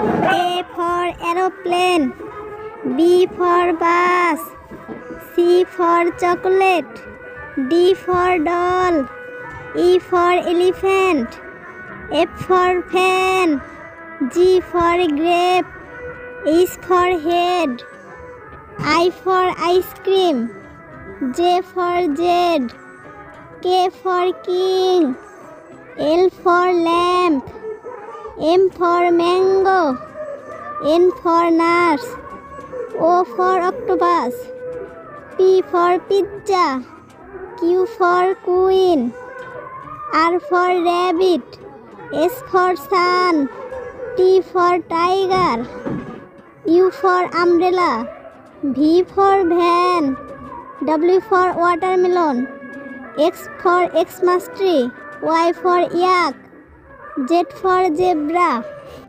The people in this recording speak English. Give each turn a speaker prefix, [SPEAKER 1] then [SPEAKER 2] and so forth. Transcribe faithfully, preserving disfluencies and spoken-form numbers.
[SPEAKER 1] A for aeroplane, B for bus, C for chocolate, D for doll, E for elephant, F for fan, G for grape, H for head, I for ice cream, J for jade, K for king, L for lamp, M for mango, N for nurse, O for octopus, P for pizza, Q for queen, R for rabbit, S for sun, T for tiger, U for umbrella, V for van, W for watermelon, X for Xmas tree, Y for yak, Z for zebra.